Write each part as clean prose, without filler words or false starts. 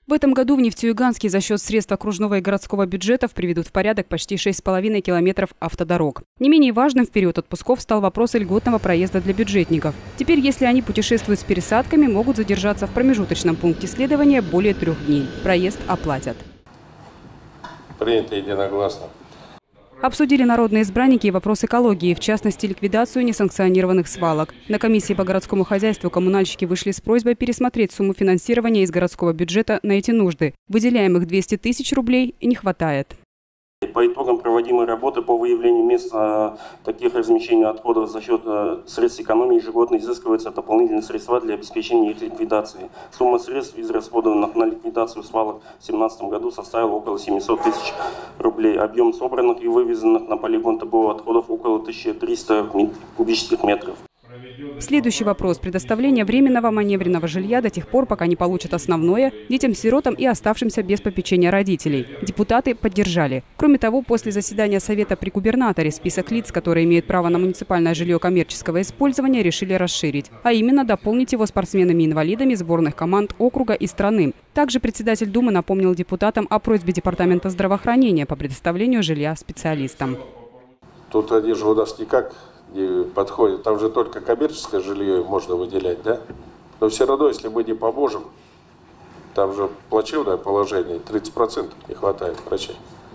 В этом году в Нефтеюганске за счет средств окружного и городского бюджетов приведут в порядок почти 6,5 километров автодорог. Не менее важным в период отпусков стал вопрос льготного проезда для бюджетников. Теперь, если они путешествуют с пересадками, могут задержаться в промежуточном пункте следования более 3 дней. Проезд оплатят. Принято единогласно. Обсудили народные избранники и вопрос экологии, в частности, ликвидацию несанкционированных свалок. На комиссии по городскому хозяйству коммунальщики вышли с просьбой пересмотреть сумму финансирования из городского бюджета на эти нужды. Выделяемых 200 тысяч рублей не хватает. По итогам проводимой работы по выявлению мест таких размещений отходов за счет средств экономии ежегодно изыскиваются дополнительные средства для обеспечения их ликвидации. Сумма средств, израсходованных на ликвидацию свалок в 2017 году, составила около 700 тысяч рублей. Объем собранных и вывезенных на полигон ТБО отходов около 1300 кубических метров. Следующий вопрос – предоставление временного маневренного жилья до тех пор, пока не получат основное детям-сиротам и оставшимся без попечения родителей. Депутаты поддержали. Кроме того, после заседания Совета при губернаторе список лиц, которые имеют право на муниципальное жилье коммерческого использования, решили расширить. А именно дополнить его спортсменами-инвалидами сборных команд округа и страны. Также председатель Думы напомнил депутатам о просьбе Департамента здравоохранения по предоставлению жилья специалистам. Тут они же у нас никак не подходит. Там же только коммерческое жилье можно выделять, да? Но все равно, если мы не поможем, там же плачевное положение, 30% не хватает врачей.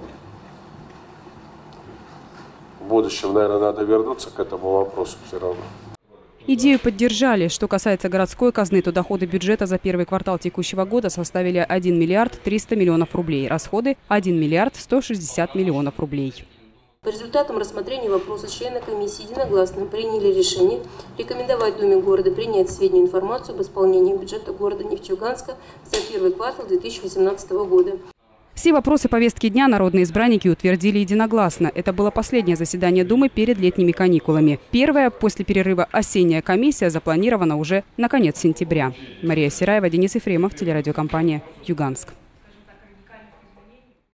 В будущем, наверное, надо вернуться к этому вопросу все равно. Идею поддержали. Что касается городской казны, то доходы бюджета за первый квартал текущего года составили 1 миллиард 300 миллионов рублей. Расходы – 1 миллиард 160 миллионов рублей. По результатам рассмотрения вопроса члены комиссии единогласно приняли решение рекомендовать Думе города принять сведению информацию об исполнении бюджета города Нефтеюганска за первый квартал 2018 года. Все вопросы повестки дня народные избранники утвердили единогласно. Это было последнее заседание Думы перед летними каникулами. Первая после перерыва осенняя комиссия запланирована уже на конец сентября. Мария Сираева, Денис Ефремов, телерадиокомпания «Юганск».